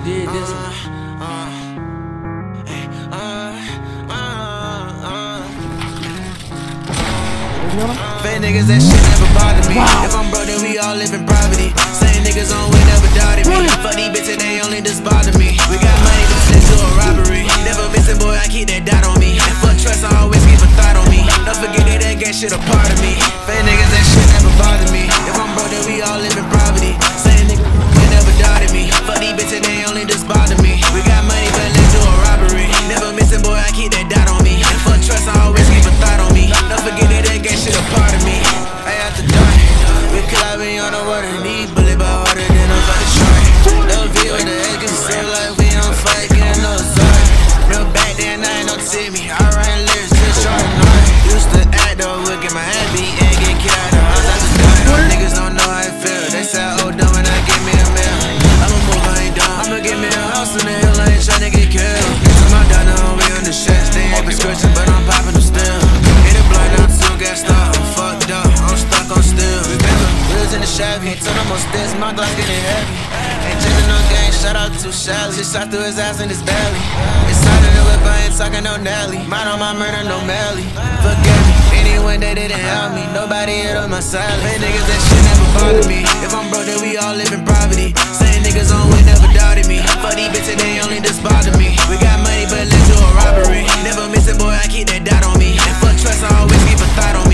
did this one. Fake niggas, that shit never bothered me. If I'm broke, then we all live in poverty. Same niggas on, we never doubted me. Fuck these bitches, they only just bother me. We got money, but let's do a robbery. Never missing, boy, I keep that dot on me. And fuck trust, I always keep a thought on me. Don't forget that gay shit a part of me. Fake niggas, that shit never bothered me. If I'm broke, then we all live in poverty. Same niggas, they never doubted me. Fuck these bitches, they only just bother me. We got money, but let's do a robbery. Never missing, boy, I keep that dot on me. And fuck trust, I always keep a thought on me. Don't forget that gay shit a part of me. I have to die. We could be on the water, need bullet by harder than I'm about to try. No view with the edges, so like we on fight, getting no sorry. Real back then, I ain't no to see me. I write lyrics, just try to know it. Used to act though, would get my head beat and get kicked out of the house. I just done it. All niggas don't know how it feel. They say, oh, dumb, and I give me a meal. I'ma move, I ain't dumb. I'ma give me a house in the hill, I ain't tryna get killed. I'm out down the home, we on the shots. They ain't prescription, but I'm popping them still. Hit a blind out, soon got stopped. I'm fucked up, I'm stuck on still. Remember, wheels in the Chevy, turn on more sticks, my Glock getting heavy. Ain't chasing no gang, shout out to Shelly. Just shot through his ass in his belly. Inside of the whip, I ain't talking no Nelly. Mind on my murder, no Melly. Forget me, anyone they didn't help me. Nobody hit on my side. Fake niggas, that shit never bothered me. If I'm broke, then we all live in poverty. Same niggas on, we never doubted me. Fuck these bitches, they only just bother me. We got money, but let's do a robbery. Never missing, boy, I keep that dot on me. And fuck trust, I always keep a thought on me.